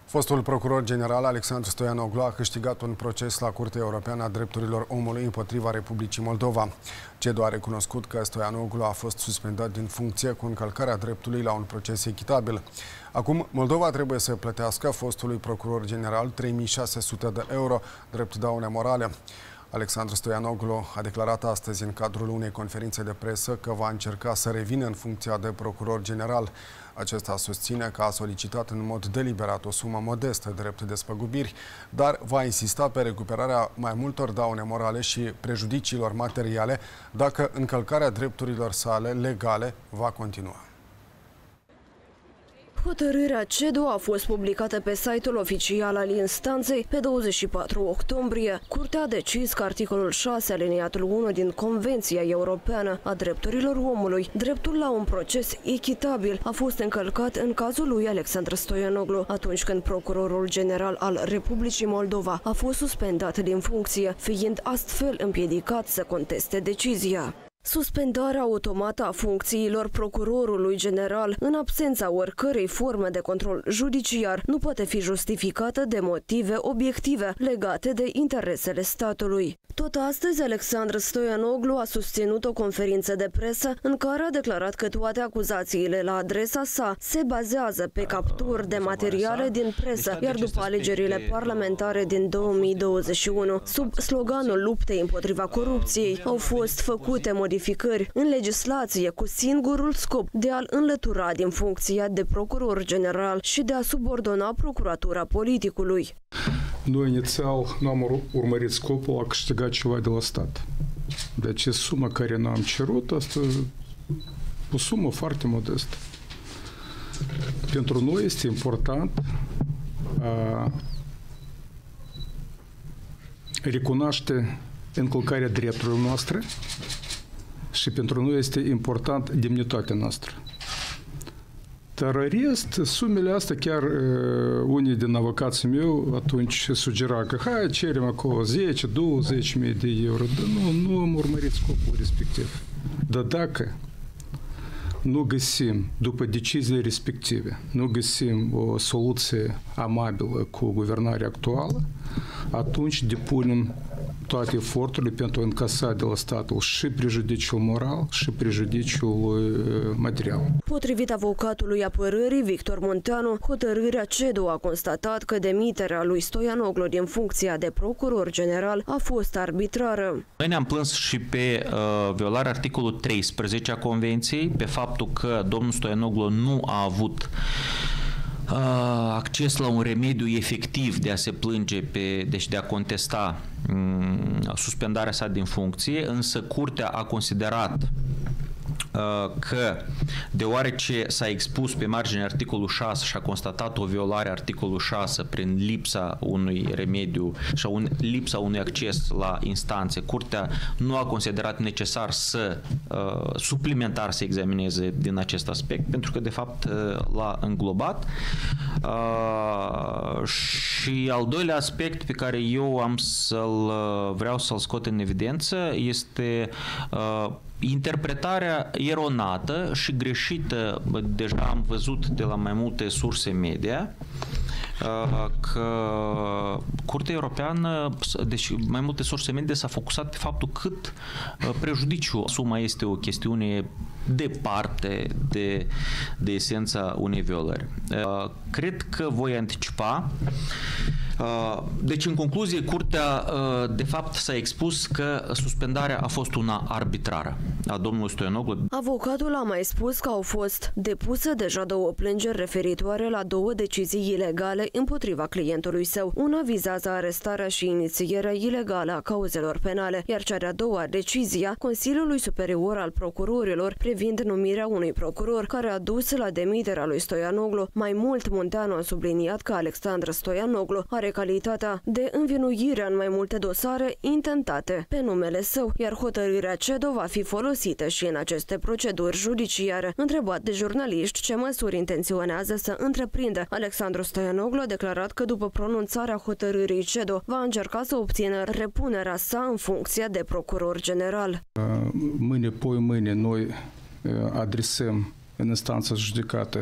Fostul procuror general Alexandru Stoianoglu a câștigat un proces la Curtea Europeană a Drepturilor Omului împotriva Republicii Moldova. CEDO a recunoscut că Stoianoglu a fost suspendat din funcție cu încălcarea dreptului la un proces echitabil. Acum, Moldova trebuie să plătească fostului procuror general 3600 de euro drept daune morale. Alexandru Stoianoglu a declarat astăzi în cadrul unei conferințe de presă că va încerca să revină în funcția de procuror general. Acesta susține că a solicitat în mod deliberat o sumă modestă drept despăgubiri, dar va insista pe recuperarea mai multor daune morale și prejudiciilor materiale dacă încălcarea drepturilor sale legale va continua. Hotărârea CEDO a fost publicată pe site-ul oficial al instanței pe 24 octombrie. Curtea a decis că articolul 6 aliniatul 1 din Convenția Europeană a Drepturilor Omului, dreptul la un proces echitabil, a fost încălcat în cazul lui Alexandru Stoianoglu, atunci când procurorul general al Republicii Moldova a fost suspendat din funcție, fiind astfel împiedicat să conteste decizia. Suspendarea automată a funcțiilor procurorului general în absența oricărei forme de control judiciar nu poate fi justificată de motive obiective legate de interesele statului. Tot astăzi, Alexandru Stoianoglu a susținut o conferință de presă în care a declarat că toate acuzațiile la adresa sa se bazează pe capturi de materiale din presă, iar după alegerile parlamentare din 2021, sub sloganul luptei împotriva corupției, au fost făcute modificări în legislație cu singurul scop de a-l înlătura din funcția de procuror general și de a subordona procuratura politicului. Noi inițial nu am urmărit scopul a câștiga ceva de la stat. Deci suma care n-am cerut, asta o sumă foarte modestă. Pentru noi este important recunoaște încălcarea drepturilor noastre și pentru noi este important demnitatea noastră. Dar în rest, sumele astea, chiar unii din avocații meu atunci sugera că hai, cerem acolo 10-20 mii de euro. Dar nu am urmărit scopul respectiv. Dar dacă nu găsim, după deciziile respective, nu găsim o soluție amabilă cu guvernarea actuală, atunci depunem toate eforturile pentru a încasa de la statul și prejudiciul moral și prejudiciul material. Potrivit avocatului apărării Victor Munteanu, hotărârea CEDO a constatat că demiterea lui Stoianoglu din funcția de procuror general a fost arbitrară. Noi ne-am plâns și pe violarea articolului 13 a Convenției, pe faptul că domnul Stoianoglu nu a avut acces la un remediu efectiv de a se plânge, deci de a contesta suspendarea sa din funcție, însă Curtea a considerat că deoarece s-a expus pe marginea articolul 6 și a constatat o violare a articolul 6 prin lipsa unui remediu și lipsa unui acces la instanțe, Curtea nu a considerat necesar suplimentar să examineze din acest aspect, pentru că de fapt l-a înglobat. Și al doilea aspect pe care eu vreau să-l scot în evidență este interpretarea eronată și greșită, deja am văzut de la mai multe surse media, că Curtea Europeană, deci mai multe surse media s-a focusat pe faptul cât prejudiciu suma este o chestiune departe de esența unei violări. Cred că voi anticipa. Deci, în concluzie, Curtea, de fapt, s-a expus că suspendarea a fost una arbitrară a domnului Stoianoglu. Avocatul a mai spus că au fost depuse deja două plângeri referitoare la două decizii ilegale împotriva clientului său. Una vizează arestarea și inițierea ilegală a cauzelor penale, iar cea de-a doua decizia Consiliului Superior al Procurorilor privind numirea unui procuror, care a dus la demiterea lui Stoianoglu. Mai mult, Munteanu a subliniat că Alexandru Stoianoglu are calitatea de învinuire în mai multe dosare intentate pe numele său, iar hotărârea CEDO va fi folosită și în aceste proceduri judiciare. Întrebat de jurnaliști ce măsuri intenționează să întreprindă, Alexandru Stoianoglu a declarat că după pronunțarea hotărârii CEDO va încerca să obțină repunerea sa în funcția de procuror general. Mâine noi adresăm în instanță judecată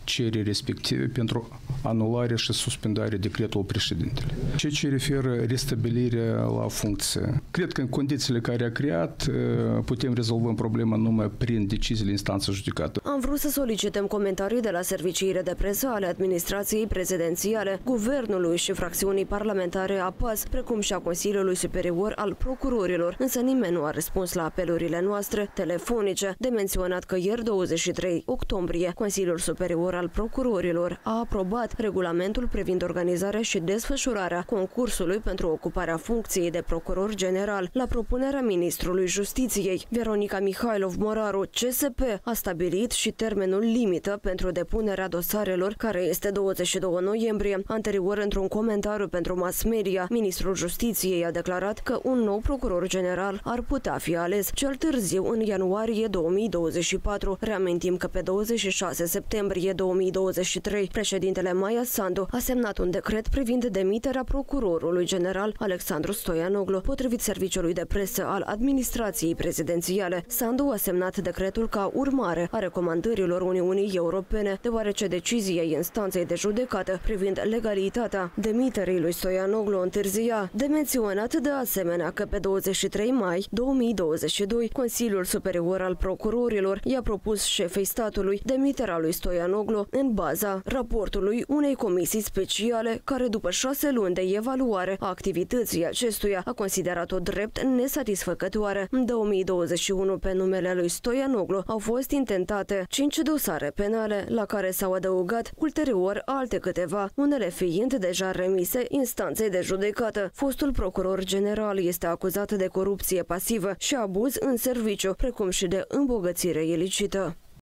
cereri respective pentru anularea și suspendarea decretului președintele. Ceea ce referă restabilirea la funcție. Cred că în condițiile care a creat putem rezolva problema numai prin deciziile instanței judecată. Am vrut să solicităm comentarii de la serviciile de presă ale administrației prezidențiale, guvernului și fracțiunii parlamentare a PAS, precum și a Consiliului Superior al Procurorilor, însă nimeni nu a răspuns la apelurile noastre telefonice. De menționat că ieri, 23 octombrie, Consiliul Superior al Procurorilor a aprobat regulamentul privind organizarea și desfășurarea concursului pentru ocuparea funcției de procuror general. La propunerea ministrului Justiției, Veronica Mihailov-Moraru, CSP a stabilit și termenul limită pentru depunerea dosarelor, care este 22 noiembrie. Anterior, într-un comentariu pentru mass media, ministrul Justiției a declarat că un nou procuror general ar putea fi ales cel târziu în ianuarie 2024. Reamintim că pe 26 septembrie 2023, președintele Maia Sandu a semnat un decret privind demiterea procurorului general Alexandru Stoianoglu. Potrivit serviciului de presă al administrației prezidențiale, Sandu a semnat decretul ca urmare a recomandărilor Uniunii Europene, deoarece decizia instanței de judecată privind legalitatea demiterii lui Stoianoglu întârzia. De menționat de asemenea că pe 23 mai 2022, Consiliul Superior al Procurorilor i-a propus șefei statului demiterea lui Stoianoglu în baza raportului unei comisii speciale care, după 6 luni de evaluare a activității acestuia, a considerat-o drept nesatisfăcătoare. În 2021, pe numele lui Stoianoglu au fost intentate 5 dosare penale, la care s-au adăugat ulterior alte câteva, unele fiind deja remise instanței de judecată. Fostul procuror general este acuzat de corupție pasivă și abuz în serviciu, precum și de îmbogățire ilicită.